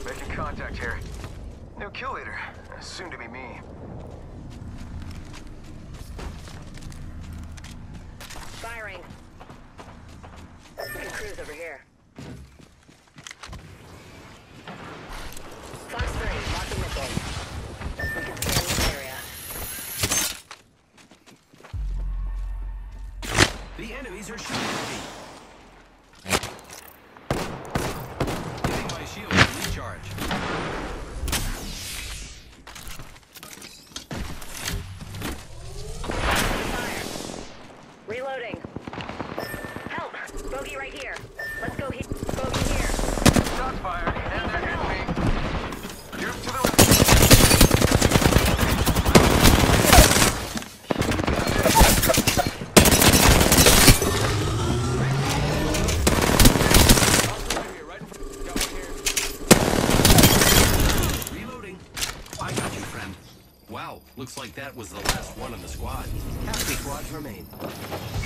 Making contact here. New kill leader. Soon to be me. Firing. Good cruise over here. Fox 3, locking missiles. We can scan this area. The enemies are shooting at me. Getting my shield to recharge. Fire. Reloading. Help! Bogey right here. Let's go here. Bogey here. Shots fired, and they're hitting me. You're to the left. Reloading. I got you, friend. Wow, looks like that was the last one in the squad. Half the squads remain.